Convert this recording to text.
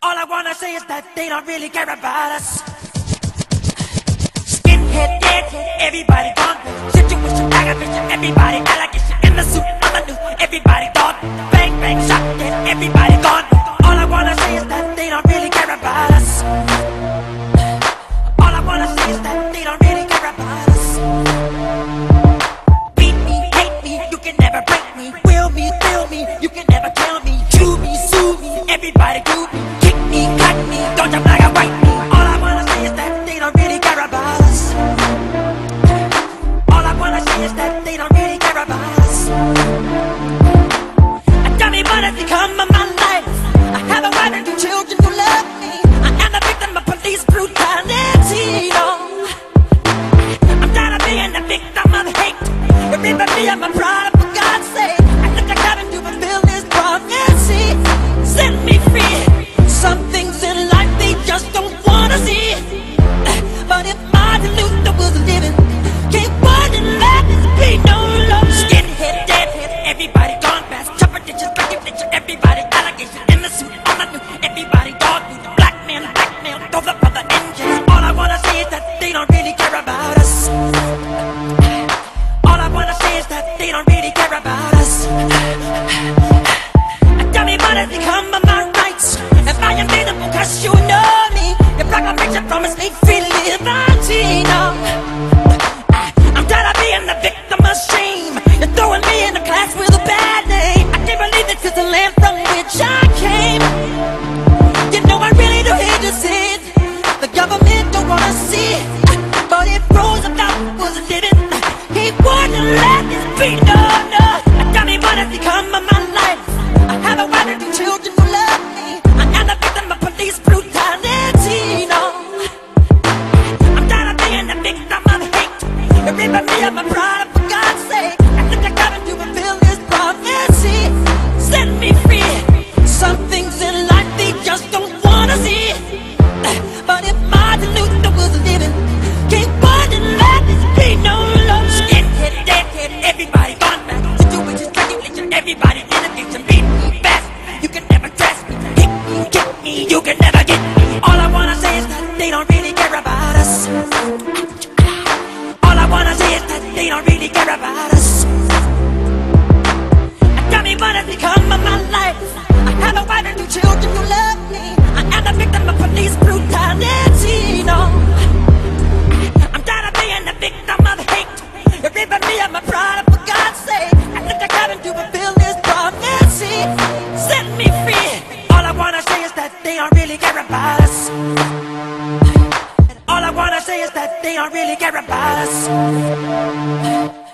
All I wanna say is that they don't really care about us. Skinhead, deadhead, everybody gone. Situation, aggravation, everybody allegation. In the suit, on the news, everybody gone. Bang, bang, shot, dead, everybody gone. All I wanna say is that they don't really care about us. All I wanna say is that they don't really care about us. Beat me, hate me, you can never break me. Will me, feel me, you can never kill me. Chew me, sue me, everybody do me. Kick me, cut me, don't jump like a white me. All I wanna say is that they don't really care about us. All I wanna say is that they don't really care about us. I got me money to come in my life. I have a wife and two children who love me. I am the victim of police brutality. No. I'm tired of being the victim of hate. Remember me, I'm a product, for God's sake. I look like having to fulfill this prophecy. Set me free. Some things in life they just don't wanna see. But if Martin Luther was living, keep wanting let this be no love. Skinhead, deadhead, everybody gone past. Chopper ditches, recognition, everybody allegation. In the suit, on the new, everybody dog food. Blackmail, throw the brother engines. All I wanna say is that they don't really care about us. All I wanna say is that they don't really care about us. I got me money to come by my rights. If I am available, cause you know me. Your proclamation promised me free liberty. No. I'm tired of being the victim of shame. You're throwing me in a class with a bad name. I can't believe it, cause the land from which I came. You know I really do hate to see it. The government don't wanna see it. But if Roosevelt was living, he wouldn't let this be. No, no. I got me money to come in my life. I have a wife and two children who love me. I am the victim of police brutality. No. I'm tired of being the victim of hate. Remember me, I'm a product, for God's sake. I think I gotta do fulfill this prophecy. Set me free. Some things in life they just don't wanna see. But if Martin Luther was living, keep wanting let this be no love. Skinhead, deadhead, everybody gone back. Situations, calculation, everybody in addiction. Beat me fast, you can never trust me. Hit me, kick me, you can never get me. All I wanna say is that they don't really care about us. All I wanna say is that they don't really care about us. I got me money to come in my life. I have a wife and two children who love me. I am the victim of police brutality. No. I'm tired of being the victim of hate. Remember me, I'm a product, for God's sake. I think I gotta do fulfill this prophecy. Set me free. All I wanna say is that they don't really care about us. All I wanna say is that they don't really care about us.